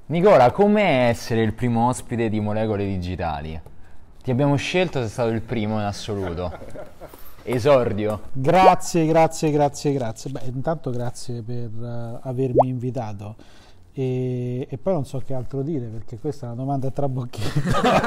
Nicola, com'è essere il primo ospite di Molecole Digitali? Ti abbiamo scelto, sei stato il primo in assoluto. Esordio. Grazie, grazie, grazie, grazie. Beh, intanto grazie per avermi invitato e poi non so che altro dire perché questa è una domanda a trabocchetto.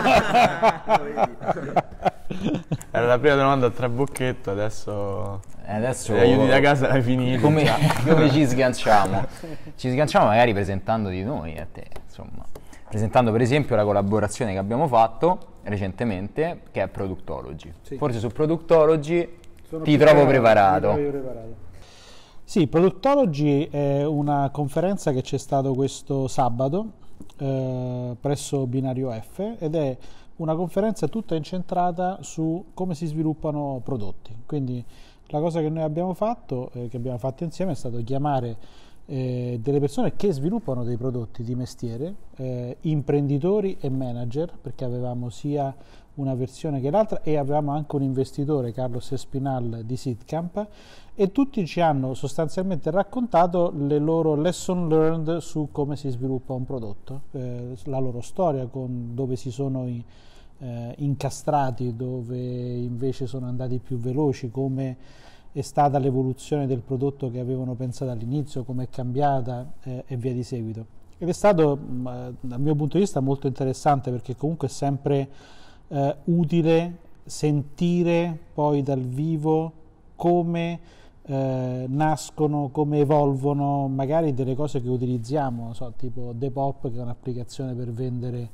Era la prima domanda a trabocchetto, adesso Adesso gli aiuti da casa l'hai finito. come ci sganciamo? Ci sganciamo magari presentando di noi a te, insomma. Presentando per esempio la collaborazione che abbiamo fatto recentemente, che è Productology. Sì. Forse su Productology Sono ti più trovo Mi preparato. trovo preparato. Sì, Productology è una conferenza che c'è stato questo sabato presso Binario F ed è una conferenza tutta incentrata su come si sviluppano prodotti. Quindi la cosa che noi abbiamo fatto, che abbiamo fatto insieme, è stato chiamare delle persone che sviluppano dei prodotti di mestiere, imprenditori e manager, perché avevamo sia una versione che l'altra e avevamo anche un investitore, Carlos Espinal di Seedcamp, e tutti ci hanno sostanzialmente raccontato le loro lesson learned su come si sviluppa un prodotto, la loro storia, con dove si sono incastrati, dove invece sono andati più veloci, come è stata l'evoluzione del prodotto che avevano pensato all'inizio, come è cambiata e via di seguito. Ed è stato, dal mio punto di vista, molto interessante perché comunque è sempre utile sentire poi dal vivo come nascono, come evolvono magari delle cose che utilizziamo, non so, tipo Depop, che è un'applicazione per vendere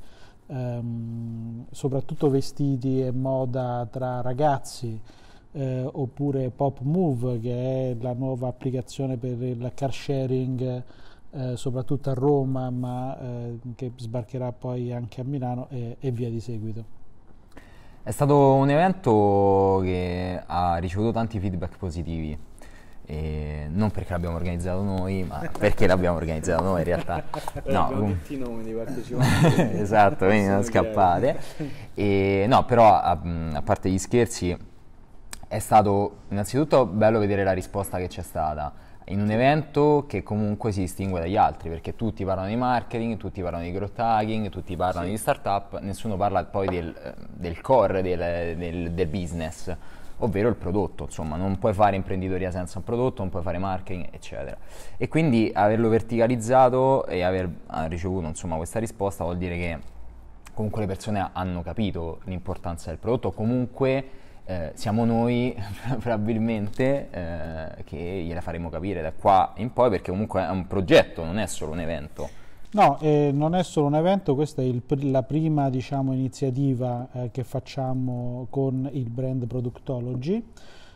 soprattutto vestiti e moda tra ragazzi, oppure Pop Move, che è la nuova applicazione per il car sharing soprattutto a Roma, ma che sbarcherà poi anche a Milano e via di seguito. È stato un evento che ha ricevuto tanti feedback positivi. E non perché l'abbiamo organizzato noi, ma perché l'abbiamo organizzato noi in realtà. No, abbiamo detto i nomi dei partecipanti. esatto, quindi non scappate. E, no, però a parte gli scherzi, è stato innanzitutto bello vedere la risposta che c'è stata in un evento che comunque si distingue dagli altri, perché tutti parlano di marketing, tutti parlano di growth hacking, tutti parlano di startup, nessuno parla poi del core del business, ovvero il prodotto. Insomma, non puoi fare imprenditoria senza un prodotto, non puoi fare marketing, eccetera. E quindi averlo verticalizzato e aver ricevuto, insomma, questa risposta vuol dire che comunque le persone hanno capito l'importanza del prodotto. Comunque siamo noi probabilmente che gliela faremo capire da qua in poi, perché comunque è un progetto, non è solo un evento. No, non è solo un evento, questa è la prima, diciamo, iniziativa che facciamo con il brand Productology.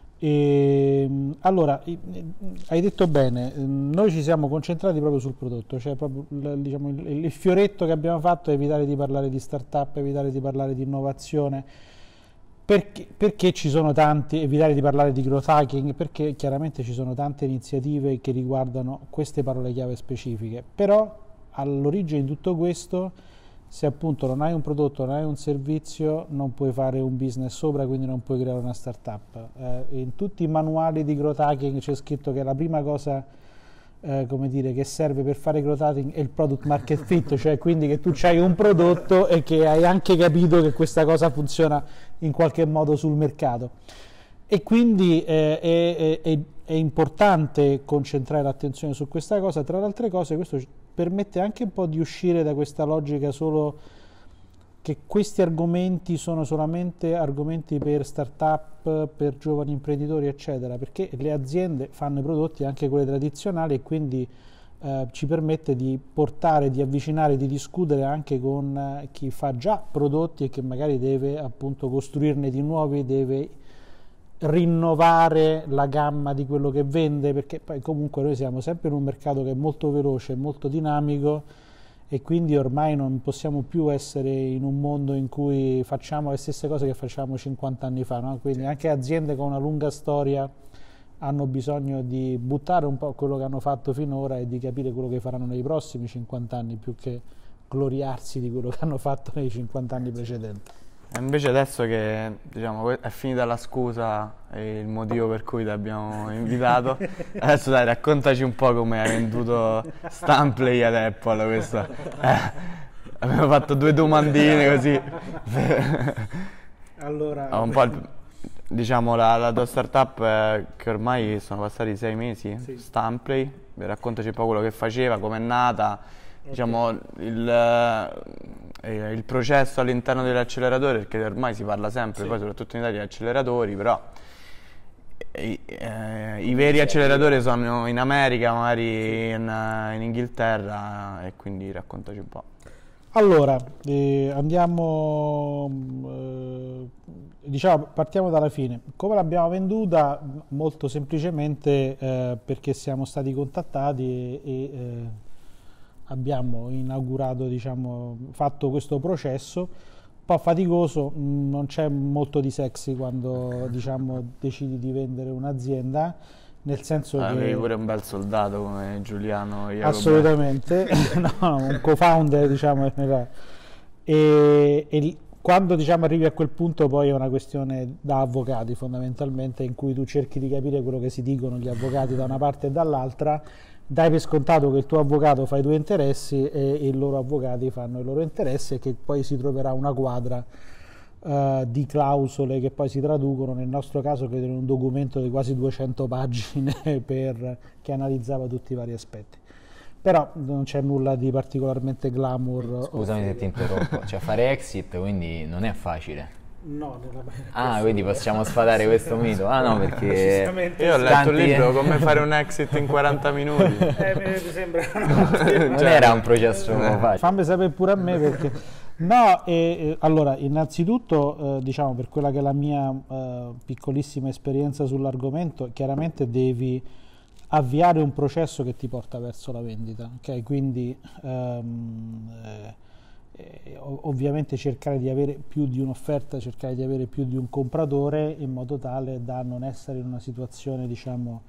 Allora, hai detto bene, noi ci siamo concentrati proprio sul prodotto, cioè proprio diciamo, il fioretto che abbiamo fatto è evitare di parlare di startup, evitare di parlare di innovazione. Perché ci sono tanti, evitare di parlare di growth hacking, perché chiaramente ci sono tante iniziative che riguardano queste parole chiave specifiche, però all'origine di tutto questo, se appunto non hai un prodotto, non hai un servizio, non puoi fare un business sopra, quindi non puoi creare una startup. In tutti i manuali di growth hacking c'è scritto che la prima cosa come dire, che serve per fare growth hacking è il product market fit, cioè quindi che tu hai un prodotto e che hai anche capito che questa cosa funziona in qualche modo sul mercato. E quindi è importante concentrare l'attenzione su questa cosa. Tra le altre cose, questo permette anche un po' di uscire da questa logica solo che questi argomenti sono solamente argomenti per start-up, per giovani imprenditori, eccetera, perché le aziende fanno i prodotti, anche quelli tradizionali, e quindi ci permette di portare, di avvicinare, di discutere anche con chi fa già prodotti e che magari deve appunto costruirne di nuovi, deve rinnovare la gamma di quello che vende, perché poi comunque noi siamo sempre in un mercato che è molto veloce, molto dinamico, e quindi ormai non possiamo più essere in un mondo in cui facciamo le stesse cose che facevamo 50 anni fa, no? Quindi anche aziende con una lunga storia hanno bisogno di buttare un po' quello che hanno fatto finora e di capire quello che faranno nei prossimi 50 anni, più che gloriarsi di quello che hanno fatto nei 50 anni precedenti. E invece adesso che diciamo è finita la scusa e il motivo per cui ti abbiamo invitato, adesso dai, raccontaci un po' come hai venduto Stamplay ad Apple. Questo. Abbiamo fatto 2 domandine così. Allora, Un po' diciamo la tua startup che ormai sono passati 6 mesi, sì. Stamplay, raccontaci un po' quello che faceva, com'è nata, diciamo il processo all'interno dell'acceleratore, perché ormai si parla sempre, Sì. poi soprattutto in Italia di acceleratori, però i veri acceleratori sono in America, magari in Inghilterra, e quindi raccontaci un po'. Allora, andiamo, diciamo, partiamo dalla fine. Come l'abbiamo venduta? Molto semplicemente perché siamo stati contattati e abbiamo inaugurato, diciamo, fatto questo processo, un po' faticoso, non c'è molto di sexy quando, diciamo, decidi di vendere un'azienda, nel senso che... Avevi pure un bel soldato come Giuliano Jacobelli. Assolutamente, no, un co-founder, diciamo, e quando, diciamo, arrivi a quel punto poi è una questione da avvocati fondamentalmente, in cui tu cerchi di capire quello che si dicono gli avvocati da una parte e dall'altra, dai per scontato che il tuo avvocato fa i tuoi interessi e i loro avvocati fanno i loro interessi, e che poi si troverà una quadra di clausole che poi si traducono, nel nostro caso credo in un documento di quasi 200 pagine che analizzava tutti i vari aspetti. Però non c'è nulla di particolarmente glamour. Scusami se ti interrompo, cioè fare exit quindi non è facile. No, nella Ah, quindi possiamo sfadare questo mito? Ah no, perché Io ho letto un libro, come fare un exit in 40 minuti. mi sembra non era un processo facile. Fammi sapere pure a me perché... No, allora, innanzitutto, diciamo, per quella che è la mia piccolissima esperienza sull'argomento, chiaramente devi avviare un processo che ti porta verso la vendita, ok? Quindi ovviamente cercare di avere più di un'offerta, cercare di avere più di un compratore, in modo tale da non essere in una situazione, diciamo,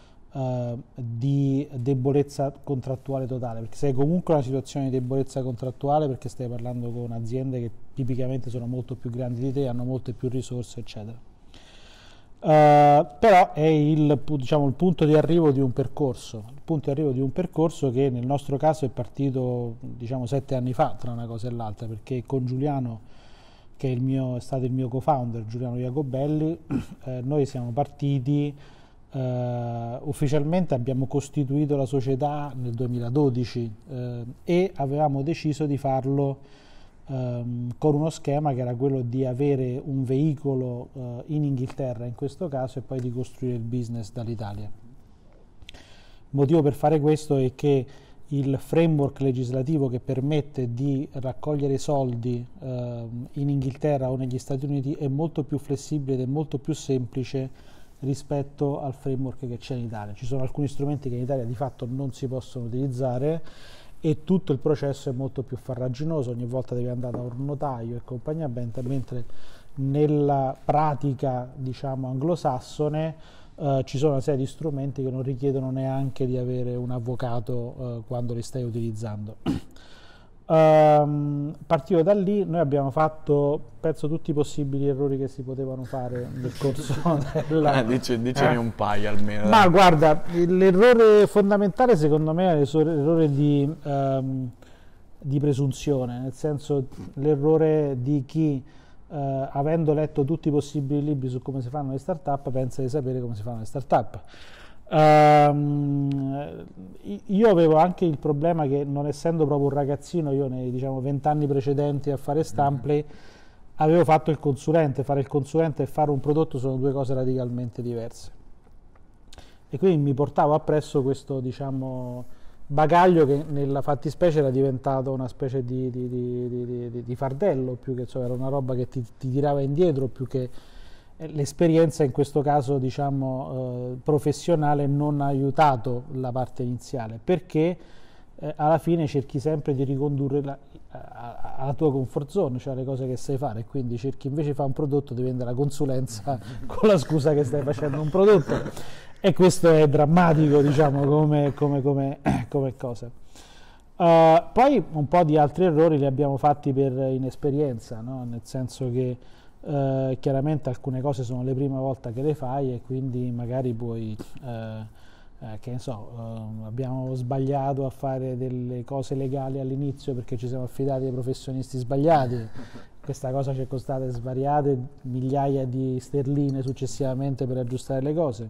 di debolezza contrattuale totale, perché sei comunque in una situazione di debolezza contrattuale perché stai parlando con aziende che tipicamente sono molto più grandi di te, hanno molte più risorse, eccetera. Però è diciamo, il punto di arrivo di un percorso, che nel nostro caso è partito, diciamo, 7 anni fa, tra una cosa e l'altra, perché con Giuliano, che è stato il mio co-founder, Giuliano Jacobelli, noi siamo partiti. Ufficialmente abbiamo costituito la società nel 2012 e avevamo deciso di farlo con uno schema che era quello di avere un veicolo in Inghilterra in questo caso, e poi di costruire il business dall'Italia. Il motivo per fare questo è che il framework legislativo che permette di raccogliere soldi in Inghilterra o negli Stati Uniti è molto più flessibile ed è molto più semplice rispetto al framework che c'è in Italia. Ci sono alcuni strumenti che in Italia di fatto non si possono utilizzare e tutto il processo è molto più farraginoso, ogni volta devi andare da un notaio e compagnia benta, mentre nella pratica, diciamo, anglosassone ci sono una serie di strumenti che non richiedono neanche di avere un avvocato quando li stai utilizzando. Partito da lì, noi abbiamo fatto, penso, tutti i possibili errori che si potevano fare nel corso della... Dicemi un paio almeno. Ma guarda, l'errore fondamentale secondo me è l'errore di presunzione, nel senso l'errore di chi avendo letto tutti i possibili libri su come si fanno le start-up pensa di sapere come si fanno le start-up. Io avevo anche il problema che, non essendo proprio un ragazzino, io nei, diciamo, 20 anni precedenti a fare Stamplay avevo fatto il consulente. Fare il consulente e fare un prodotto sono due cose radicalmente diverse, e quindi mi portavo appresso questo, diciamo, bagaglio che nella fattispecie era diventato una specie di fardello, più che, cioè, era una roba che ti tirava indietro, più che l'esperienza in questo caso, diciamo, professionale non ha aiutato la parte iniziale, perché alla fine cerchi sempre di ricondurre alla tua comfort zone, cioè le cose che sai fare, quindi cerchi, invece di fare un prodotto, di vendere la consulenza con la scusa che stai facendo un prodotto, e questo è drammatico, diciamo, come cosa. Poi un po' di altri errori li abbiamo fatti per inesperienza, no? Nel senso che chiaramente alcune cose sono le prime volte che le fai e quindi magari puoi, che ne so, abbiamo sbagliato a fare delle cose legali all'inizio perché ci siamo affidati ai professionisti sbagliati. Questa cosa ci è costata svariate migliaia di sterline successivamente per aggiustare le cose.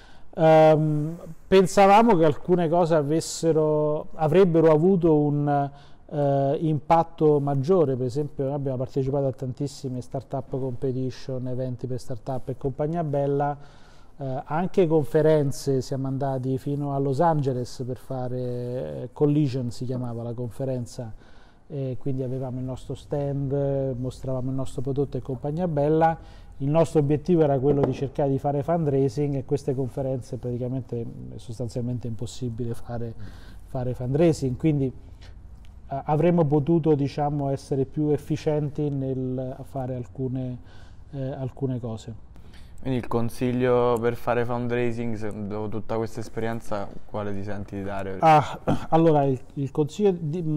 Pensavamo che alcune cose avrebbero avuto un impatto maggiore, per esempio noi abbiamo partecipato a tantissime startup competition, eventi per startup e compagnia bella, anche conferenze, siamo andati fino a Los Angeles per fare Collision, si chiamava la conferenza, e quindi avevamo il nostro stand, mostravamo il nostro prodotto e compagnia bella. Il nostro obiettivo era quello di cercare di fare fundraising e queste conferenze praticamente è sostanzialmente impossibile fare fundraising, quindi avremmo potuto, diciamo, essere più efficienti nel fare alcune cose. Quindi il consiglio per fare fundraising, dopo tutta questa esperienza, quale ti senti di dare? Allora, il consiglio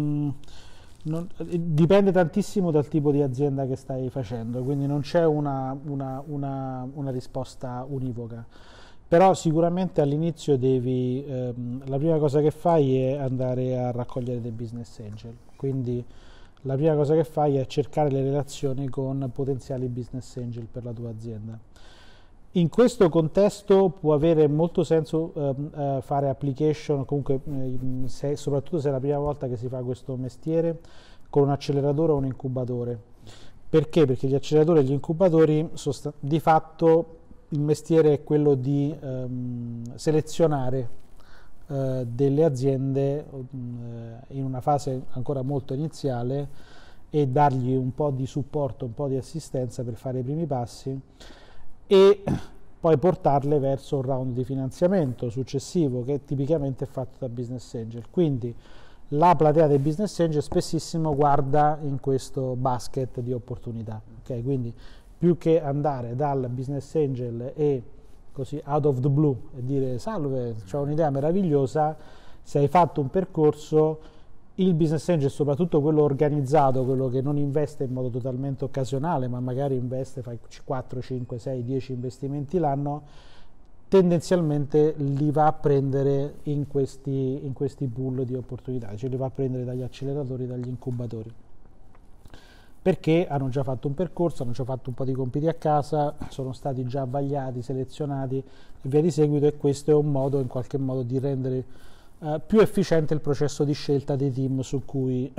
dipende tantissimo dal tipo di azienda che stai facendo, quindi non c'è una risposta univoca, però sicuramente all'inizio la prima cosa che fai è andare a raccogliere dei business angel, quindi la prima cosa che fai è cercare le relazioni con potenziali business angel per la tua azienda. In questo contesto può avere molto senso fare application, comunque soprattutto se è la prima volta che si fa questo mestiere, con un acceleratore o un incubatore. Perché? Perché gli acceleratori e gli incubatori, di fatto il mestiere è quello di selezionare delle aziende in una fase ancora molto iniziale e dargli un po' di supporto, un po' di assistenza per fare i primi passi e poi portarle verso un round di finanziamento successivo che tipicamente è fatto da business angel. Quindi la platea dei business angel spessissimo guarda in questo basket di opportunità, okay? Quindi più che andare dal business angel e così out of the blue e dire salve, ho un'idea meravigliosa, se hai fatto un percorso, il business angel, soprattutto quello organizzato, quello che non investe in modo totalmente occasionale, ma magari investe, fai 4, 5, 6, 10 investimenti l'anno, tendenzialmente li va a prendere in questi pool di opportunità, cioè li va a prendere dagli acceleratori, dagli incubatori, perché hanno già fatto un percorso, hanno già fatto un po' di compiti a casa, sono stati già vagliati, selezionati e via di seguito, e questo è un modo in qualche modo di rendere più efficiente il processo di scelta dei team su cui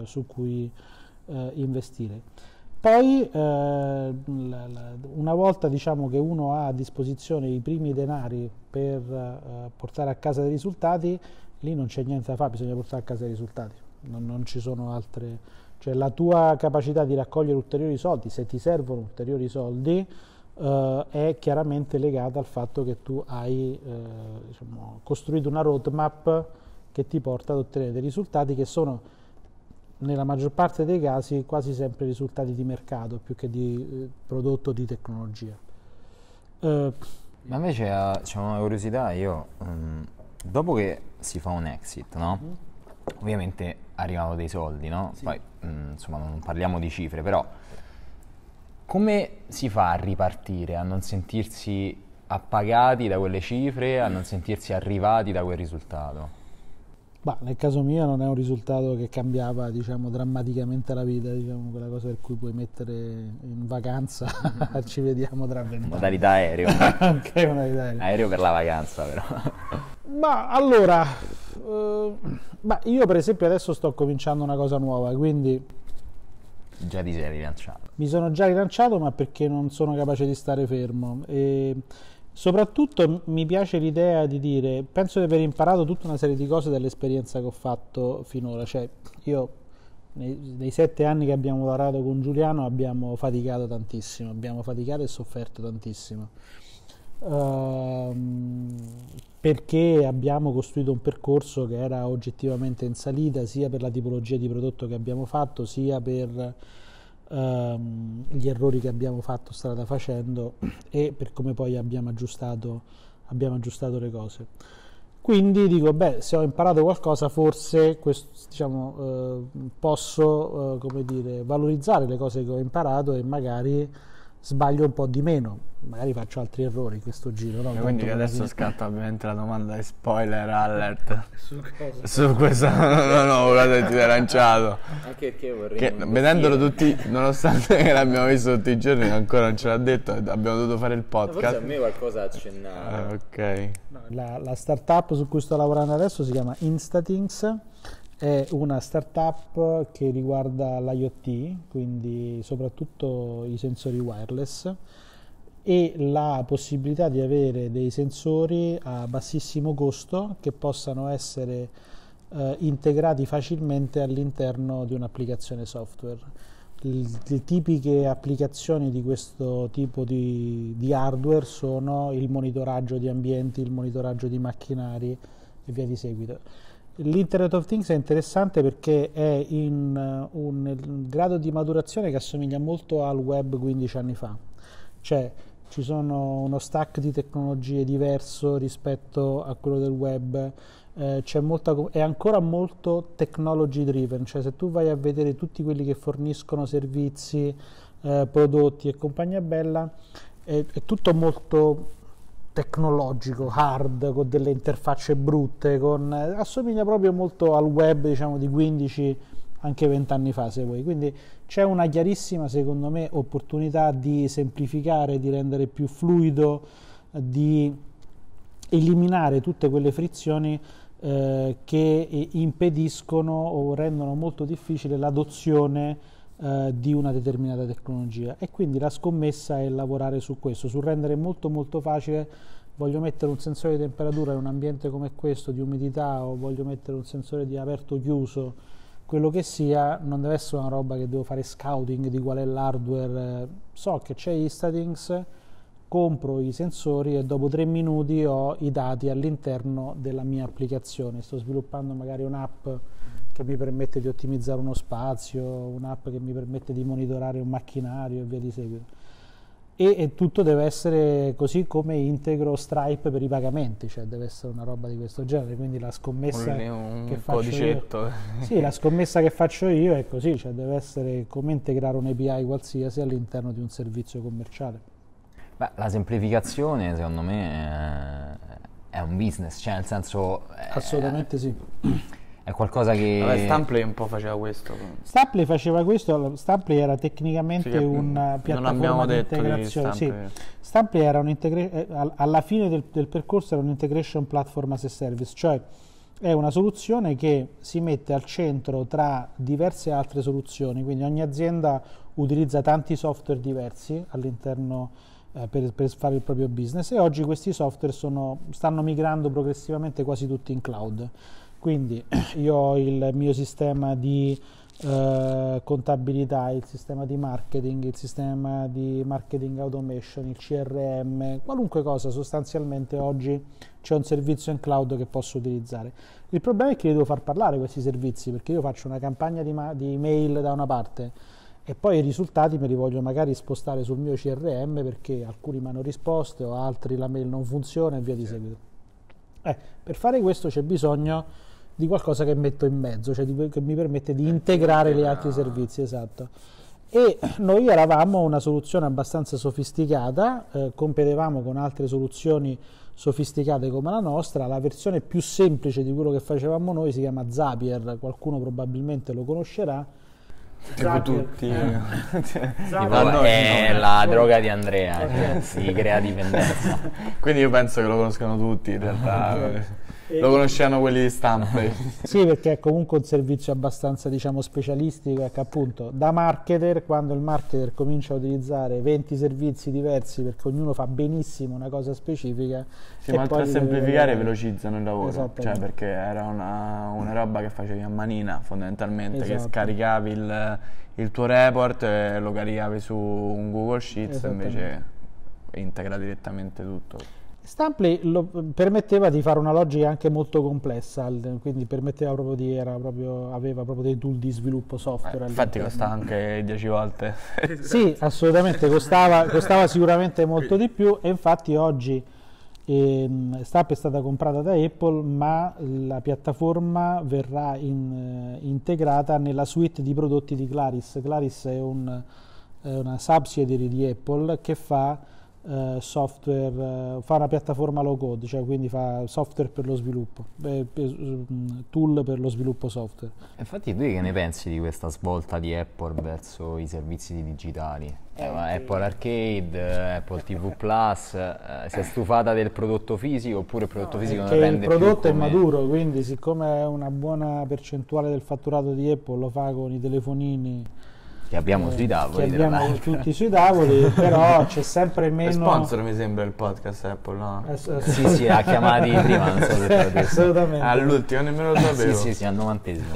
investire. Poi una volta, diciamo, che uno ha a disposizione i primi denari per portare a casa dei risultati, lì non c'è niente da fare, bisogna portare a casa dei risultati, non ci sono altre, cioè la tua capacità di raccogliere ulteriori soldi, se ti servono ulteriori soldi, è chiaramente legata al fatto che tu hai diciamo, costruito una roadmap che ti porta ad ottenere dei risultati che sono nella maggior parte dei casi quasi sempre risultati di mercato più che di prodotto di tecnologia. Ma invece c'è una curiosità, io dopo che si fa un exit, no? Ovviamente arrivano dei soldi, no? Sì. Poi insomma non parliamo di cifre, però come si fa a ripartire, a non sentirsi appagati da quelle cifre, a non sentirsi arrivati da quel risultato? Bah, nel caso mio non è un risultato che cambiava, diciamo, drammaticamente la vita, diciamo, quella cosa per cui puoi mettere in vacanza, ci vediamo tra 20 anni. Modalità aereo. Ok, modalità aereo. Aereo per la vacanza, però. Ma allora, io per esempio adesso sto cominciando una cosa nuova, quindi già ti sei rilanciato? Mi sono già rilanciato, ma perché non sono capace di stare fermo. E soprattutto mi piace l'idea di dire, penso di aver imparato tutta una serie di cose dall'esperienza che ho fatto finora. Cioè, io nei 7 anni che abbiamo lavorato con Giuliano abbiamo faticato tantissimo, abbiamo faticato e sofferto tantissimo. Perché abbiamo costruito un percorso che era oggettivamente in salita, sia per la tipologia di prodotto che abbiamo fatto, sia per gli errori che abbiamo fatto strada facendo e per come poi abbiamo aggiustato le cose. Quindi dico, beh, se ho imparato qualcosa forse posso come dire, valorizzare le cose che ho imparato e magari sbaglio un po' di meno, magari faccio altri errori in questo giro. No? Quindi adesso scatta ovviamente la domanda di spoiler alert su questo nuovo cosa che ti sei lanciato. Anche perché vorrei vedendolo tutti, nonostante che l'abbiamo visto tutti i giorni, ancora non ce l'ha detto, abbiamo dovuto fare il podcast. Forse a me qualcosa accennava. Ok. No, la startup su cui sto lavorando adesso si chiama Instathings. È una startup che riguarda l'IoT, quindi soprattutto i sensori wireless e la possibilità di avere dei sensori a bassissimo costo che possano essere integrati facilmente all'interno di un'applicazione software. Le tipiche applicazioni di questo tipo di hardware sono il monitoraggio di ambienti, il monitoraggio di macchinari e via di seguito. L'Internet of Things è interessante perché è in un grado di maturazione che assomiglia molto al web 15 anni fa, cioè ci sono uno stack di tecnologie diverso rispetto a quello del web, è ancora molto technology driven, cioè se tu vai a vedere tutti quelli che forniscono servizi, prodotti e compagnia bella, è tutto molto tecnologico, hard, con delle interfacce brutte, assomiglia proprio molto al web, diciamo, di 15, anche 20 anni fa, se vuoi. Quindi c'è una chiarissima, secondo me, opportunità di semplificare, di rendere più fluido, di eliminare tutte quelle frizioni che impediscono o rendono molto difficile l'adozione di una determinata tecnologia, e quindi la scommessa è lavorare su questo, su rendere molto molto facile. Voglio mettere un sensore di temperatura in un ambiente come questo, di umidità, o voglio mettere un sensore di aperto chiuso, quello che sia, non deve essere una roba che devo fare scouting di qual è l'hardware. So che c'è Instathings, compro i sensori e dopo 3 minuti ho i dati all'interno della mia applicazione. Sto sviluppando magari un'app che mi permette di ottimizzare uno spazio, un'app che mi permette di monitorare un macchinario e via di seguito. E tutto deve essere così come integro Stripe per i pagamenti, cioè deve essere una roba di questo genere, quindi la scommessa che faccio io, sì, la scommessa che faccio io è così, cioè deve essere come integrare un API qualsiasi all'interno di un servizio commerciale. Beh, la semplificazione secondo me è un business, cioè nel senso assolutamente sì. È qualcosa che... Vabbè, Stampley un po' faceva questo. Stampley faceva questo, Stampley era tecnicamente una piattaforma di integrazione. Sì. Stampley era alla fine del percorso era un integration platform as a service, cioè è una soluzione che si mette al centro tra diverse altre soluzioni, quindi ogni azienda utilizza tanti software diversi all'interno per fare il proprio business, e oggi questi software stanno migrando progressivamente quasi tutti in cloud. Quindi io ho il mio sistema di contabilità, il sistema di marketing, il sistema di marketing automation, il CRM, qualunque cosa sostanzialmente oggi c'è un servizio in cloud che posso utilizzare. Il problema è che li devo far parlare questi servizi, perché io faccio una campagna di email da una parte e poi i risultati me li voglio magari spostare sul mio CRM perché alcuni mi hanno risposto o altri la mail non funziona e via di seguito. Per fare questo c'è bisogno di qualcosa che metto in mezzo, cioè che mi permette di integrare gli altri servizi, esatto. E noi eravamo una soluzione abbastanza sofisticata, competevamo con altre soluzioni sofisticate come la nostra. La versione più semplice di quello che facevamo noi si chiama Zapier, qualcuno probabilmente lo conoscerà. Tipo tutti. È la droga di Andrea, che si crea dipendenza. Quindi io penso che lo conoscano tutti in realtà. Lo conoscevano quelli di Stampley. Sì, perché è comunque un servizio abbastanza, diciamo, specialistico, che appunto da marketer, quando il marketer comincia a utilizzare 20 servizi diversi perché ognuno fa benissimo una cosa specifica. Sì, ma oltre a semplificare velocizzano il lavoro, cioè perché era una roba che facevi a manina fondamentalmente, che scaricavi il tuo report e lo caricavi su un Google Sheets, invece integra direttamente tutto. Stampley permetteva di fare una logica anche molto complessa, quindi permetteva aveva proprio dei tool di sviluppo software. Infatti costa anche 10 volte. Sì, assolutamente, costava sicuramente molto di più, e infatti oggi StubHub è stata comprata da Apple, ma la piattaforma verrà integrata nella suite di prodotti di Claris. Claris è una subsidiary di Apple che fa software, fa una piattaforma low code, cioè quindi fa software per lo sviluppo, tool per lo sviluppo software. Infatti tu che ne pensi di questa svolta di Apple verso i servizi digitali? Apple Arcade, Apple TV Plus, si è stufata del prodotto fisico oppure il prodotto fisico non rende più? Il prodotto è maturo, quindi siccome una buona percentuale del fatturato di Apple lo fa con i telefonini che abbiamo sui tavoli, che abbiamo tutti sui tavoli, però c'è sempre meno. Sponsor mi sembra il podcast Apple, no? Sì, ha chiamati prima, non so se te l'ho detto. Assolutamente. All'ultimo nemmeno lo sapevo. Sì, al 90esimo.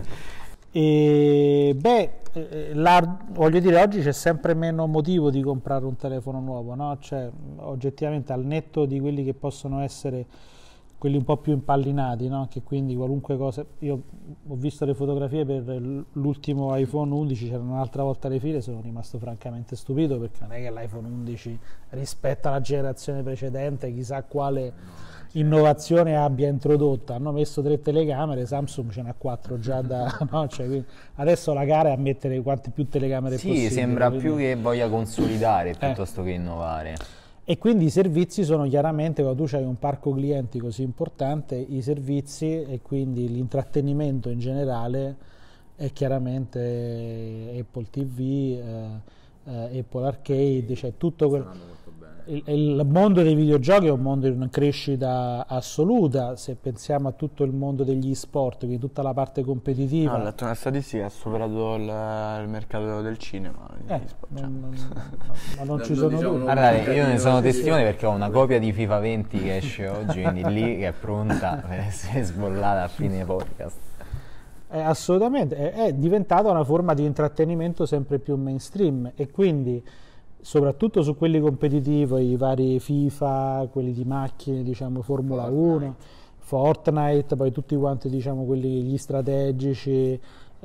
Voglio dire, oggi c'è sempre meno motivo di comprare un telefono nuovo, no? Cioè, oggettivamente, al netto di quelli che possono essere quelli un po' più impallinati, no? Che quindi qualunque cosa. Io ho visto le fotografie per l'ultimo iPhone 11, c'erano un'altra volta le file, sono rimasto francamente stupito, perché non è che l'iPhone 11 rispetto alla generazione precedente chissà quale innovazione abbia introdotta. Hanno messo 3 telecamere, Samsung ce n'ha 4 già da no? Cioè, adesso la gara è a mettere quante più telecamere possibili. Sì, sembra più che voglia consolidare piuttosto che innovare. E quindi i servizi sono chiaramente, quando tu hai un parco clienti così importante, i servizi e quindi l'intrattenimento in generale è chiaramente Apple TV, Apple Arcade, cioè tutto quello. Il mondo dei videogiochi è un mondo in crescita assoluta, se pensiamo a tutto il mondo degli e-sport, quindi tutta la parte competitiva. Ho letto una statistica, ha superato il mercato del cinema. Ma non ci sono dubbi. Guardate, io ne sono testimone perché ho una copia di FIFA 20 che esce oggi, quindi lì che è pronta per essere sbollata a fine podcast. Assolutamente, è diventata una forma di intrattenimento sempre più mainstream, e quindi soprattutto su quelli competitivi, i vari FIFA, quelli di macchine, diciamo Formula 1, Fortnite, poi tutti quanti, diciamo, quelli gli strategici,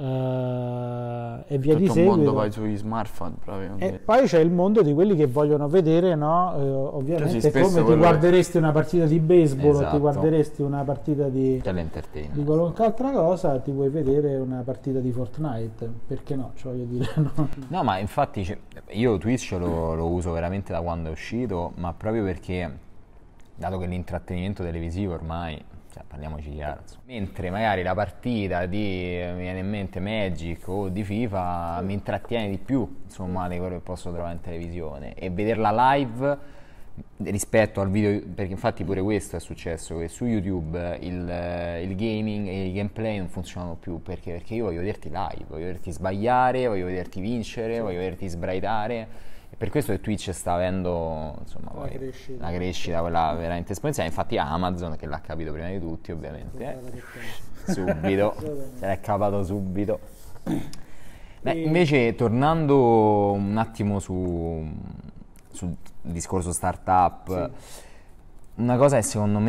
e via di seguito. Tutto il mondo poi sugli smartphone proprio. E poi c'è il mondo di quelli che vogliono vedere, no? Ovviamente come ti guarderesti una partita di baseball, o ti guarderesti una partita di qualunque altra cosa, ti vuoi vedere una partita di Fortnite, perché no? Cioè, voglio dire, no, ma infatti io Twitch lo uso veramente da quando è uscito, ma proprio perché, dato che l'intrattenimento televisivo ormai, parliamoci chiaro, mentre magari la partita mi viene in mente Magic o di FIFA mi intrattiene di più, insomma, di quello che posso trovare in televisione, e vederla live rispetto al video, perché infatti pure questo è successo, che su YouTube il gaming e i gameplay non funzionano più, perché io voglio vederti live, voglio vederti sbagliare, voglio vederti vincere, voglio vederti sbraitare. E per questo che Twitch sta avendo, insomma, una crescita quella veramente esponenziale. Infatti Amazon, che l'ha capito prima di tutti, ovviamente, subito, se l'è cavato subito. Invece, tornando un attimo sul discorso startup, una cosa che secondo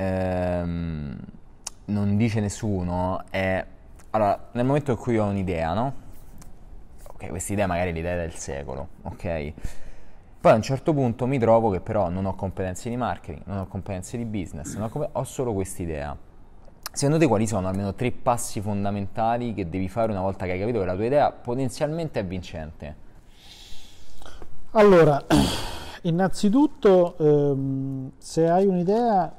me non dice nessuno è, allora, nel momento in cui ho un'idea, no? Questa idea magari è l'idea del secolo, ok? Poi a un certo punto mi trovo che però non ho competenze di marketing, non ho competenze di business, ho solo quest'idea. Secondo te quali sono almeno 3 passi fondamentali che devi fare una volta che hai capito che la tua idea potenzialmente è vincente? Allora, innanzitutto, se hai un'idea,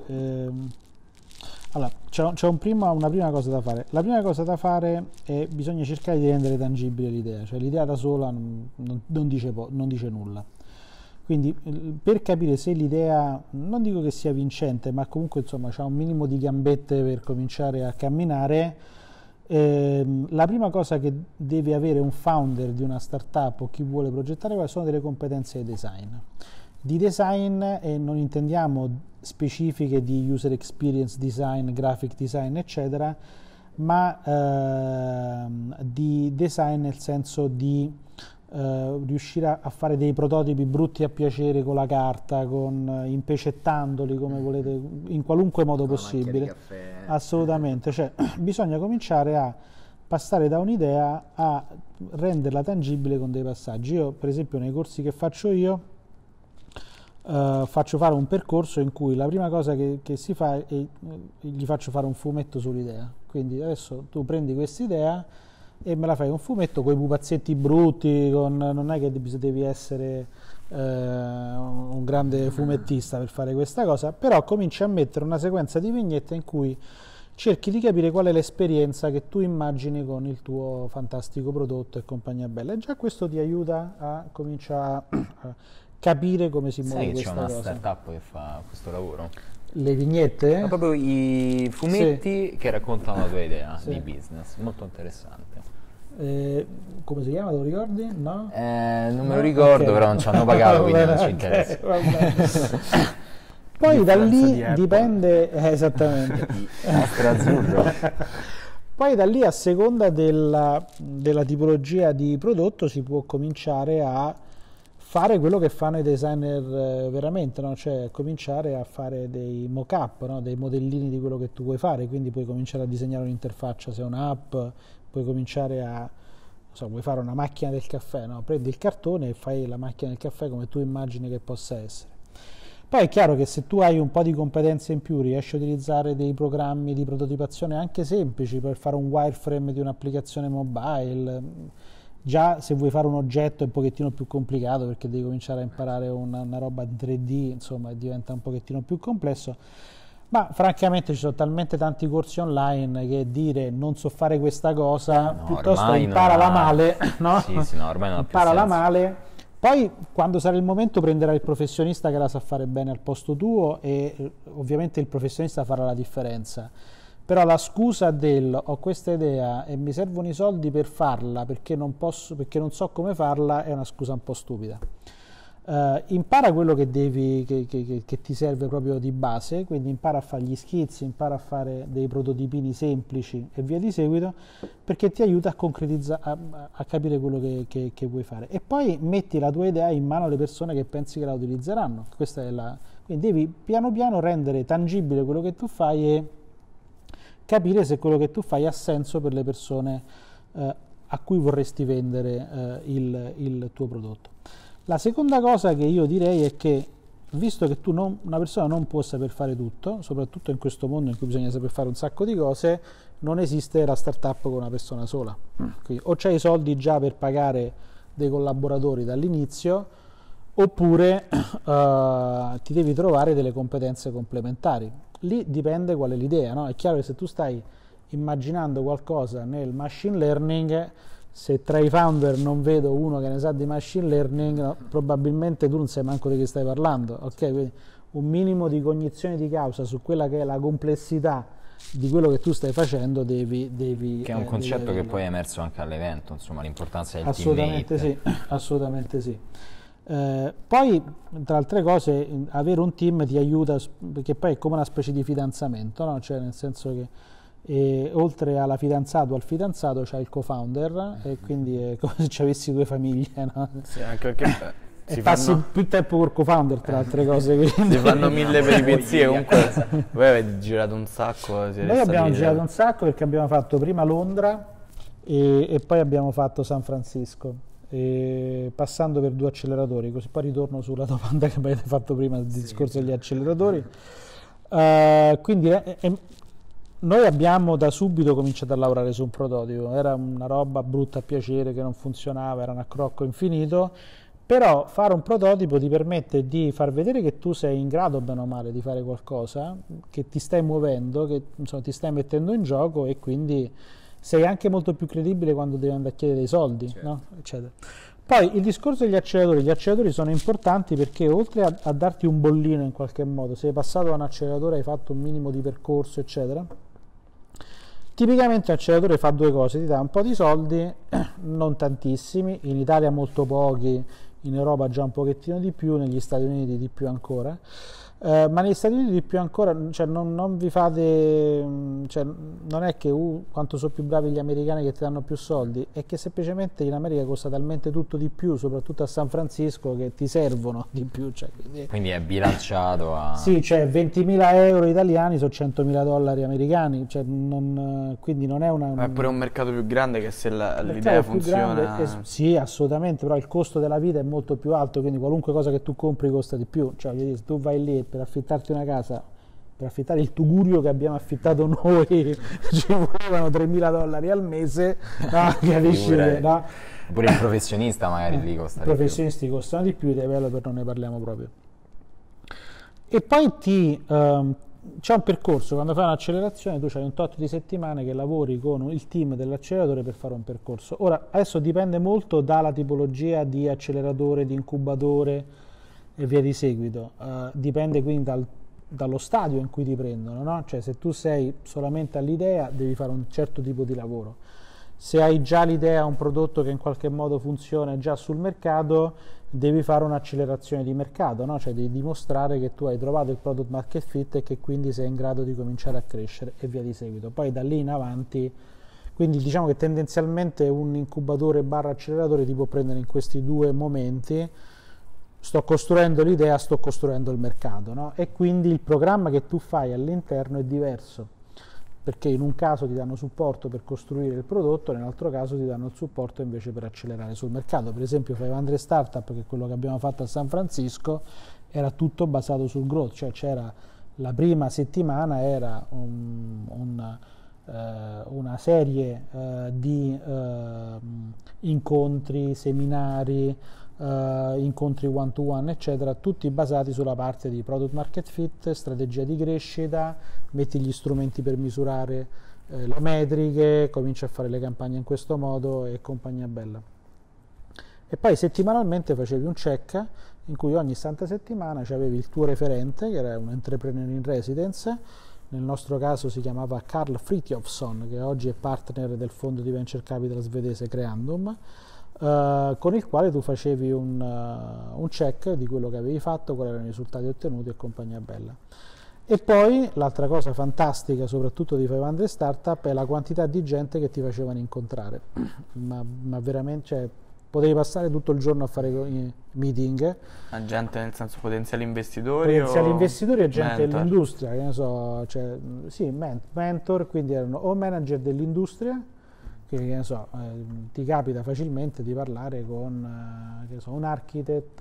allora, c'è una prima cosa da fare. La prima cosa da fare è bisogna cercare di rendere tangibile l'idea, cioè l'idea da sola non dice nulla. Quindi per capire se l'idea, non dico che sia vincente, ma comunque insomma c'ha un minimo di gambette per cominciare a camminare, la prima cosa che deve avere un founder di una startup o chi vuole progettare sono delle competenze di design. Di design, e non intendiamo specifiche di user experience design, graphic design, eccetera, ma di design nel senso di riuscire a fare dei prototipi brutti a piacere con la carta, impecettandoli come volete, in qualunque modo possibile. Assolutamente, cioè bisogna cominciare a passare da un'idea a renderla tangibile con dei passaggi. Io, per esempio, nei corsi che faccio io, faccio fare un percorso in cui la prima cosa che si fa è gli faccio fare un fumetto sull'idea. Quindi adesso tu prendi questa idea e me la fai un fumetto con i pupazzetti brutti, non è che devi essere un grande fumettista per fare questa cosa, però cominci a mettere una sequenza di vignette in cui cerchi di capire qual è l'esperienza che tu immagini con il tuo fantastico prodotto e compagnia bella, e già questo ti aiuta a cominciare a capire come si muove questa cosa. Sai che c'è una startup che fa questo lavoro? Le vignette? Ma proprio i fumetti che raccontano la tua idea di business, molto interessante. Come si chiama, te lo ricordi? No? Non me lo ricordo, però non ci hanno pagato, quindi non ci interessa. Poi da lì dipende, esattamente. Azzurro. Poi da lì, a seconda della tipologia di prodotto, si può cominciare a fare quello che fanno i designer veramente, no? Cioè cominciare a fare dei mock-up, no? Dei modellini di quello che tu vuoi fare, quindi puoi cominciare a disegnare un'interfaccia, se è un'app, puoi cominciare a, vuoi fare una macchina del caffè, no? Prendi il cartone e fai la macchina del caffè come tu immagini che possa essere. Poi è chiaro che se tu hai un po' di competenze in più, riesci a utilizzare dei programmi di prototipazione anche semplici per fare un wireframe di un'applicazione mobile. Già se vuoi fare un oggetto è un pochettino più complicato, perché devi cominciare a imparare una roba in 3D, insomma, diventa un pochettino più complesso. Ma francamente ci sono talmente tanti corsi online che dire non so fare questa cosa, piuttosto imparala male, no? Sì, no, ormai non ha più imparala senso. male. Poi quando sarà il momento prenderai il professionista che la sa fare bene al posto tuo, e ovviamente il professionista farà la differenza. Però la scusa del ho questa idea e mi servono i soldi per farla perché non posso, perché non so come farla, è una scusa un po' stupida. Impara quello che che ti serve proprio di base, quindi impara a fare gli schizzi, impara a fare dei prototipini semplici e via di seguito, perché ti aiuta a concretizzare, a capire quello che vuoi fare, e poi metti la tua idea in mano alle persone che pensi che la utilizzeranno. Questa è quindi devi piano piano rendere tangibile quello che tu fai e capire se quello che tu fai ha senso per le persone a cui vorresti vendere il tuo prodotto. La seconda cosa che io direi è che, visto che una persona non può saper fare tutto, soprattutto in questo mondo in cui bisogna saper fare un sacco di cose, non esiste la startup con una persona sola. Quindi o c'hai i soldi già per pagare dei collaboratori dall'inizio, oppure ti devi trovare delle competenze complementari. Lì dipende qual è l'idea, no? È chiaro che se tu stai immaginando qualcosa nel machine learning, se tra i founder non vedo uno che ne sa di machine learning, no, probabilmente tu non sai manco di che stai parlando, ok? Quindi un minimo di cognizione di causa su quella che è la complessità di quello che tu stai facendo devi che è un concetto che poi è emerso anche all'evento, insomma, l'importanza del assolutamente teammate. Sì, assolutamente sì. Poi, tra altre cose, avere un team ti aiuta, perché poi è come una specie di fidanzamento, no? Cioè, nel senso che oltre alla fidanzato o al fidanzato c'è il co-founder, e quindi è come se ci avessi due famiglie, no? Sì, anche perché e passi più tempo col co-founder, tra altre cose. Si fanno mille peripezie. Comunque voi avete girato un sacco. Noi abbiamo girato un sacco perché abbiamo fatto prima Londra e poi abbiamo fatto San Francisco, passando per 2 acceleratori, così poi ritorno sulla domanda che avete fatto prima del discorso degli acceleratori. Quindi noi abbiamo da subito cominciato a lavorare su un prototipo, era una roba brutta a piacere che non funzionava, era un accrocco infinito, però fare un prototipo ti permette di far vedere che tu sei in grado, bene o male, di fare qualcosa, che ti stai muovendo, che insomma, ti stai mettendo in gioco, e quindi sei anche molto più credibile quando devi andare a chiedere dei soldi, certo, no? Eccetera. Poi il discorso degli acceleratori sono importanti perché oltre a darti un bollino in qualche modo, sei passato da un acceleratore, hai fatto un minimo di percorso, eccetera, tipicamente un acceleratore fa 2 cose: ti dà un po' di soldi, non tantissimi, in Italia molto pochi, in Europa già un pochettino di più, negli Stati Uniti di più ancora, Ma negli Stati Uniti di più ancora, cioè non vi fate, cioè non è che quanto sono più bravi gli americani che ti danno più soldi, è che semplicemente in America costa talmente tutto di più, soprattutto a San Francisco, che ti servono di più. Cioè, quindi è bilanciato a... Sì, cioè 20.000 euro italiani sono 100.000 dollari americani, cioè quindi non è una... È pure un mercato più grande che se l'idea mercato più funziona... grande, sì, assolutamente, però il costo della vita è molto più alto, quindi qualunque cosa che tu compri costa di più. Cioè, se tu vai lì per affittarti una casa, per affittare il tugurio che abbiamo affittato noi, ci volevano 3.000 dollari al mese, no? Capisci? No? Pure il professionista magari lì costa di più. I professionisti costano di più, i developer non ne parliamo proprio. E poi c'è un percorso, quando fai un'accelerazione tu hai un tot di settimane che lavori con il team dell'acceleratore per fare un percorso. Ora, adesso dipende molto dalla tipologia di acceleratore, di incubatore e via di seguito, dipende quindi dallo stadio in cui ti prendono, no? Cioè se tu sei solamente all'idea devi fare un certo tipo di lavoro. Se hai già l'idea, un prodotto che in qualche modo funziona già sul mercato, devi fare un'accelerazione di mercato, no? Cioè devi dimostrare che tu hai trovato il product market fit e che quindi sei in grado di cominciare a crescere e via di seguito. Poi da lì in avanti, quindi diciamo che tendenzialmente un incubatore barra acceleratore ti può prendere in questi due momenti: sto costruendo l'idea, sto costruendo il mercato, no? E quindi il programma che tu fai all'interno è diverso, perché in un caso ti danno supporto per costruire il prodotto, nell'altro caso ti danno il supporto invece per accelerare sul mercato. Per esempio 500 Startup, che è quello che abbiamo fatto a San Francisco, era tutto basato sul growth, cioè c'era la prima settimana era una serie di incontri, seminari, incontri one to one eccetera, tutti basati sulla parte di product market fit, strategia di crescita, metti gli strumenti per misurare le metriche, cominci a fare le campagne in questo modo e compagnia bella. E poi settimanalmente facevi un check in cui ogni santa settimana avevi il tuo referente, che era un entrepreneur in residence. Nel nostro caso si chiamava Carl Frithiofsson, che oggi è partner del fondo di venture capital svedese Creandum, con il quale tu facevi un check di quello che avevi fatto, quali erano i risultati ottenuti e compagnia bella. E poi l'altra cosa fantastica, soprattutto di 500 Startup, è la quantità di gente che ti facevano incontrare, ma veramente, cioè, potevi passare tutto il giorno a fare meeting. La gente nel senso potenziali investitori? Potenziali investitori e gente mentor? dell'industria, che ne so, cioè, sì, mentor, quindi erano o manager dell'industria, che ne so, ti capita facilmente di parlare con che ne so, un architect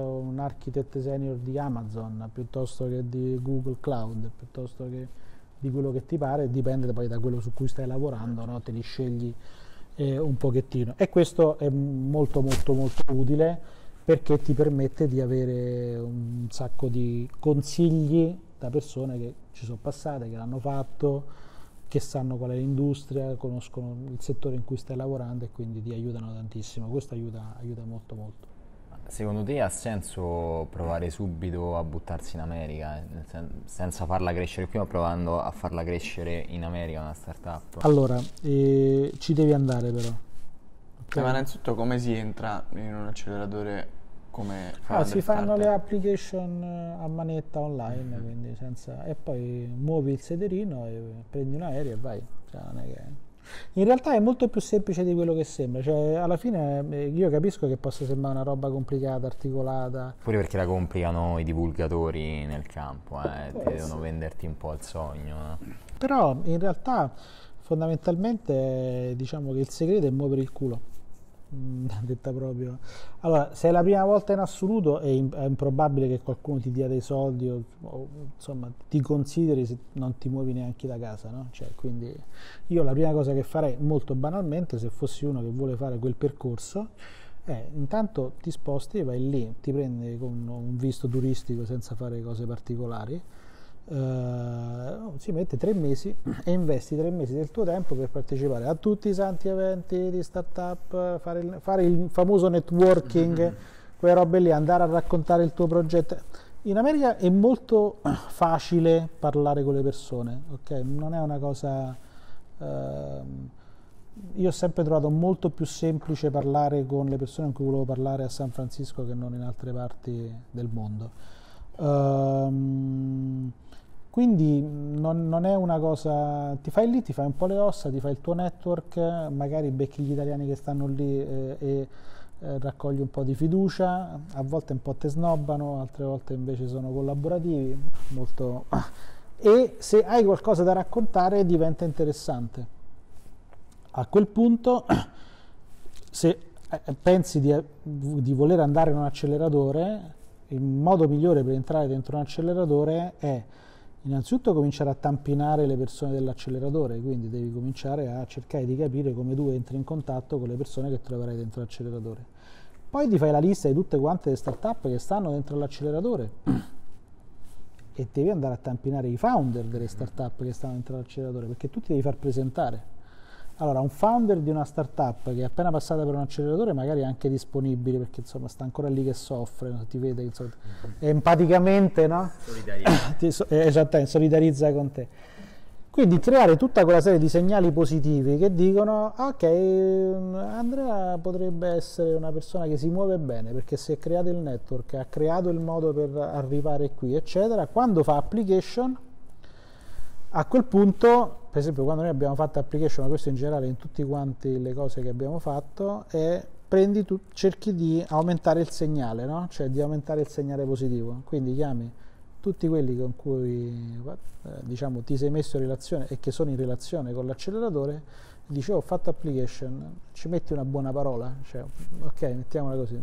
senior di Amazon, piuttosto che di Google Cloud, piuttosto che di quello che ti pare, dipende poi da quello su cui stai lavorando, no? Te li scegli un pochettino, e questo è molto molto molto utile perché ti permette di avere un sacco di consigli da persone che ci sono passate, che l'hanno fatto, che sanno qual è l'industria, conoscono il settore in cui stai lavorando e quindi ti aiutano tantissimo. Questo aiuta molto molto. Secondo te ha senso provare subito a buttarsi in America, senza farla crescere qui, ma provando a farla crescere in America una startup? Allora, ci devi andare però. Okay? Ma innanzitutto come si entra in un acceleratore come si fanno le application a manetta online, quindi e poi muovi il sederino e prendi un aereo e vai. Cioè, non è che... In realtà è molto più semplice di quello che sembra, cioè alla fine io capisco che possa sembrare una roba complicata, articolata. Pure perché la complicano i divulgatori nel campo, devono venderti un po' il sogno, no? Però in realtà fondamentalmente diciamo che il segreto è muovere il culo. Detta proprio. Allora, se è la prima volta in assoluto è improbabile che qualcuno ti dia dei soldi o insomma ti consideri se non ti muovi neanche da casa, no? Cioè, quindi io la prima cosa che farei molto banalmente, se fossi uno che vuole fare quel percorso, è intanto ti sposti e vai lì, ti prendi con un visto turistico senza fare cose particolari. Si mette 3 mesi e investi 3 mesi del tuo tempo per partecipare a tutti i santi eventi di startup, fare il famoso networking, quelle robe lì, andare a raccontare il tuo progetto. In America è molto facile parlare con le persone, ok? Non è una cosa io ho sempre trovato molto più semplice parlare con le persone con cui volevo parlare a San Francisco che non in altre parti del mondo. Quindi non è una cosa, ti fai lì, ti fai un po' le ossa, ti fai il tuo network, magari becchi gli italiani che stanno lì e raccogli un po' di fiducia, a volte un po' te snobbano, altre volte invece sono collaborativi, molto... e se hai qualcosa da raccontare diventa interessante. A quel punto, se pensi di voler andare in un acceleratore, il modo migliore per entrare dentro un acceleratore è innanzitutto cominciare a tampinare le persone dell'acceleratore, quindi devi cominciare a cercare di capire come tu entri in contatto con le persone che troverai dentro l'acceleratore. Poi ti fai la lista di tutte quante le start-up che stanno dentro l'acceleratore e devi andare a tampinare i founder delle start-up che stanno dentro l'acceleratore, perché tu ti devi far presentare. Allora, un founder di una startup che è appena passata per un acceleratore magari è anche disponibile, perché insomma sta ancora lì che soffre, no? Ti vede, insomma, empaticamente, no? Esattamente, solidarizza con te. Quindi creare tutta quella serie di segnali positivi che dicono ok, Andrea potrebbe essere una persona che si muove bene perché si è creato il network, ha creato il modo per arrivare qui, eccetera. Quando fa application, a quel punto, per esempio quando noi abbiamo fatto application, ma questo in generale in tutte quante le cose che abbiamo fatto, è cerchi di aumentare il segnale, no? Cioè di aumentare il segnale positivo. Quindi chiami tutti quelli con cui diciamo ti sei messo in relazione e che sono in relazione con l'acceleratore, dici ho fatto application, ci metti una buona parola, cioè, ok, mettiamola così,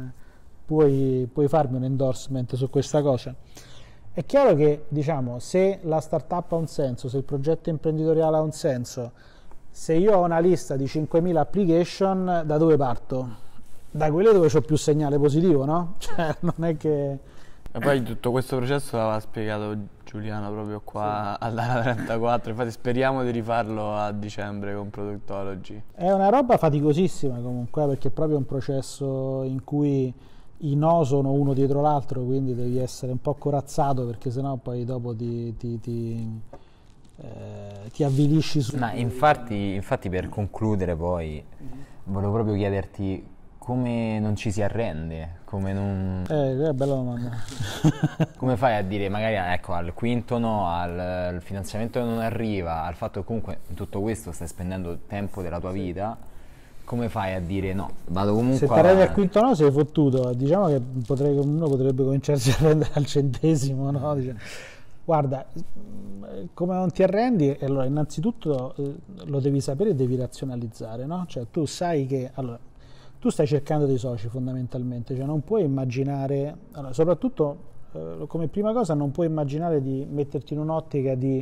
puoi farmi un endorsement su questa cosa. È chiaro che, diciamo, se la startup ha un senso, se il progetto imprenditoriale ha un senso, se io ho una lista di 5.000 application, da dove parto? Da quelle dove c'ho più segnale positivo, no? Cioè, non è che... E poi tutto questo processo l'aveva spiegato Giuliano proprio qua alla 34, infatti speriamo di rifarlo a dicembre con Productology. È una roba faticosissima comunque, perché è proprio un processo in cui i no sono uno dietro l'altro, quindi devi essere un po' corazzato, perché sennò poi dopo ti avvilisci su... No, infatti per concludere poi volevo proprio chiederti come non ci si arrende, come non... bella domanda. Come fai a dire magari ecco al quinto no, al finanziamento che non arriva, al fatto che comunque in tutto questo stai spendendo tempo della tua vita, come fai a dire no, vado comunque se ti arrendi al quinto no sei fottuto, diciamo che uno potrebbe cominciarsi a prendere al centesimo, no? Dice, guarda, come non ti arrendi, allora innanzitutto lo devi sapere e devi razionalizzare, no? Cioè tu sai che, allora, tu stai cercando dei soci fondamentalmente, cioè non puoi immaginare, allora, soprattutto come prima cosa non puoi immaginare di metterti in un'ottica di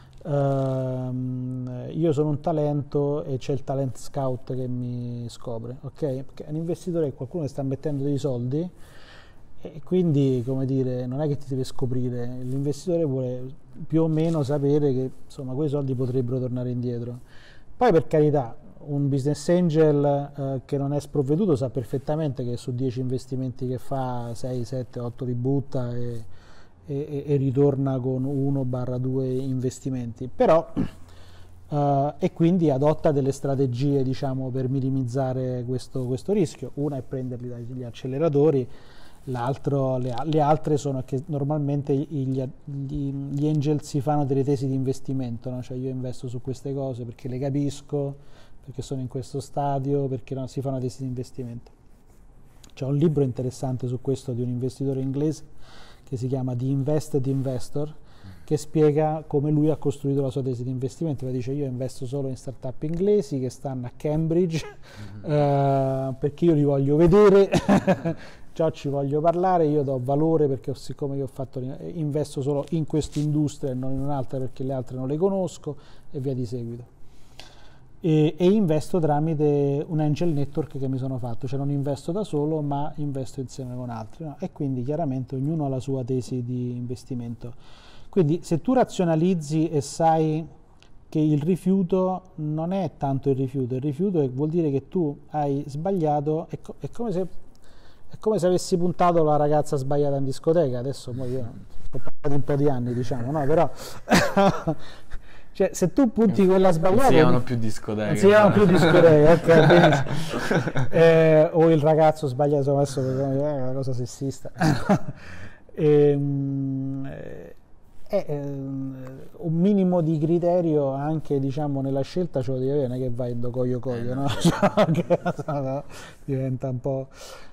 io sono un talento e c'è il talent scout che mi scopre, ok? Perché un investitore è qualcuno che sta mettendo dei soldi e quindi, come dire, non è che ti deve scoprire, l'investitore vuole più o meno sapere che insomma quei soldi potrebbero tornare indietro. Poi, per carità, un business angel che non è sprovveduto sa perfettamente che su 10 investimenti che fa 6, 7, 8 li butta e ritorna con 1/2 investimenti, però e quindi adotta delle strategie, diciamo, per minimizzare questo rischio. Una è prenderli dagli acceleratori, le altre sono che normalmente gli angel si fanno delle tesi di investimento, no? Cioè io investo su queste cose perché le capisco, perché sono in questo stadio, perché no, si fa una tesi di investimento. C'è un libro interessante su questo di un investitore inglese che si chiama The Invested Investor, che spiega come lui ha costruito la sua tesi di investimento. Dice io investo solo in startup inglesi che stanno a Cambridge perché io li voglio vedere, già ci voglio parlare, io do valore perché siccome io ho fatto, investo solo in questa industria e non in un'altra perché le altre non le conosco e via di seguito. E investo tramite un angel network che mi sono fatto, cioè non investo da solo ma investo insieme con altri, no? E quindi chiaramente ognuno ha la sua tesi di investimento. Quindi se tu razionalizzi e sai che il rifiuto non è tanto il rifiuto vuol dire che tu hai sbagliato, è come se avessi puntato la ragazza sbagliata in discoteca. Adesso io ho passato un po' di anni, diciamo, no? Però cioè, se tu punti quella sbagliata... Non si chiamano più discoteche. Non si chiamano più discoteche, ok, benissimo. O il ragazzo sbagliato, adesso è una cosa sessista. Un minimo di criterio anche, diciamo, nella scelta ce lo devi avere, non è che vai in coglio, no? No, diventa un po'...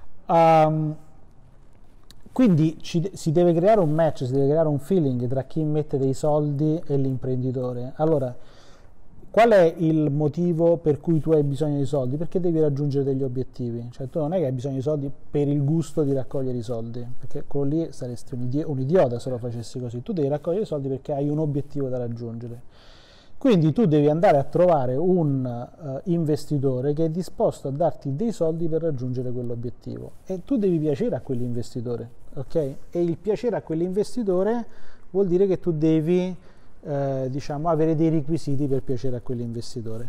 quindi si deve creare un match, si deve creare un feeling tra chi mette dei soldi e l'imprenditore. Allora, qual è il motivo per cui tu hai bisogno di soldi? Perché devi raggiungere degli obiettivi. Cioè, tu non è che hai bisogno di soldi per il gusto di raccogliere i soldi, perché quello lì saresti un idiota se lo facessi così. Tu devi raccogliere i soldi perché hai un obiettivo da raggiungere. Quindi tu devi andare a trovare un investitore che è disposto a darti dei soldi per raggiungere quell'obiettivo. E tu devi piacere a quell'investitore, ok? E il piacere a quell'investitore vuol dire che tu devi... diciamo, avere dei requisiti per piacere a quell'investitore.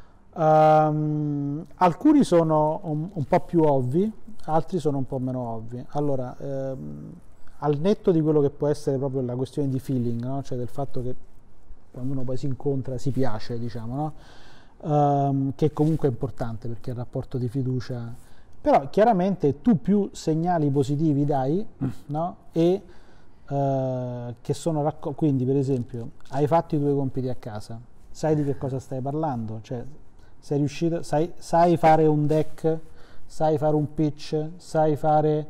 Alcuni sono un po' più ovvi, altri sono un po' meno ovvi. Allora, al netto di quello che può essere proprio la questione di feeling, no? Cioè del fatto che quando uno poi si incontra si piace, diciamo, no? Che comunque è importante perché è il rapporto di fiducia. Però chiaramente tu più segnali positivi dai, no? E che sono quindi, per esempio, hai fatto i tuoi compiti a casa, sai di che cosa stai parlando, cioè sei riuscito, sai fare un deck, sai fare un pitch, sai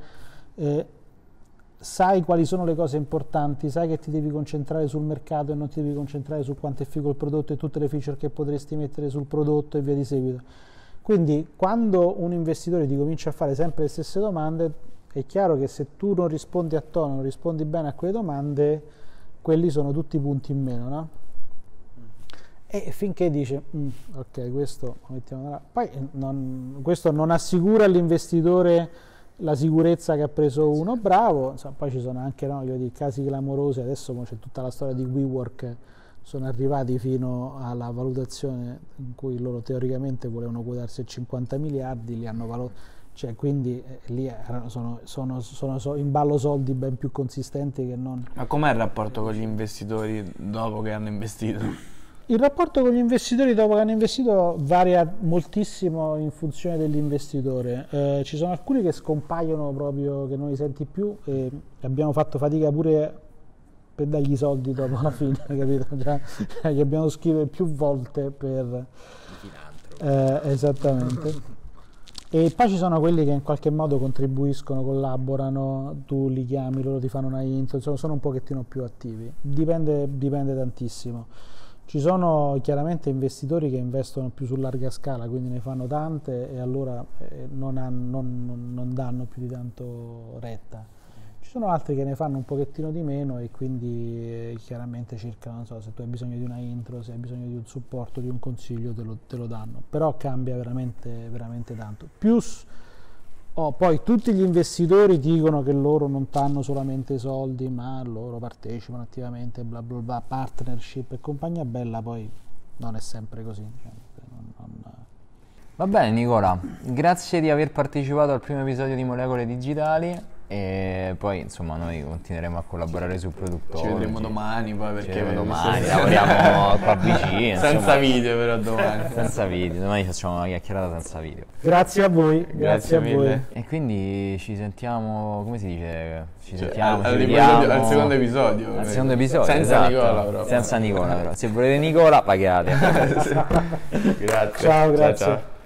quali sono le cose importanti, sai che ti devi concentrare sul mercato e non ti devi concentrare su quanto è figo il prodotto e tutte le feature che potresti mettere sul prodotto e via di seguito. Quindi quando un investitore ti comincia a fare sempre le stesse domande, è chiaro che se tu non rispondi a tono, non rispondi bene a quelle domande, quelli sono tutti punti in meno, no? E finché dice, ok, questo lo mettiamo là. Poi questo non assicura all'investitore la sicurezza che ha preso uno bravo, insomma, poi ci sono anche, no, casi clamorosi, adesso c'è tutta la storia di WeWork, sono arrivati fino alla valutazione in cui loro teoricamente volevano quotarsi 50 miliardi, li hanno valutato. Cioè, quindi lì sono in ballo soldi ben più consistenti che non... Ma com'è il rapporto con gli investitori dopo che hanno investito? Il rapporto con gli investitori dopo che hanno investito varia moltissimo in funzione dell'investitore. Ci sono alcuni che scompaiono proprio, che non li senti più, e abbiamo fatto fatica pure per dargli i soldi dopo la fine, capito? Cioè, gli abbiamo scritto più volte per... esattamente. E poi ci sono quelli che in qualche modo contribuiscono, collaborano, tu li chiami, loro ti fanno una intro, insomma, sono un pochettino più attivi, dipende tantissimo. Ci sono chiaramente investitori che investono più su larga scala, quindi ne fanno tante e allora non danno più di tanto retta. Ci sono altri che ne fanno un pochettino di meno e quindi chiaramente cercano, non so, se tu hai bisogno di una intro, se hai bisogno di un supporto, di un consiglio, te lo danno. Però cambia veramente, veramente tanto. Poi tutti gli investitori dicono che loro non danno solamente soldi, ma loro partecipano attivamente, bla bla bla, partnership e compagnia bella, poi non è sempre così. Cioè, Va bene Nicola, grazie di aver partecipato al primo episodio di Molecole Digitali e poi insomma noi continueremo a collaborare sul prodotto. Ci vedremo domani poi perché domani lavoriamo qua vicino. Senza video però domani. Senza video, domani facciamo una chiacchierata senza video. Grazie a voi, grazie a mille. voi. E quindi ci sentiamo, come si dice? Ci sentiamo, ci vediamo al secondo episodio. Al secondo episodio, senza esatto. Nicola però. Senza Nicola però. Se volete Nicola pagate. Grazie. Ciao, grazie. Ciao.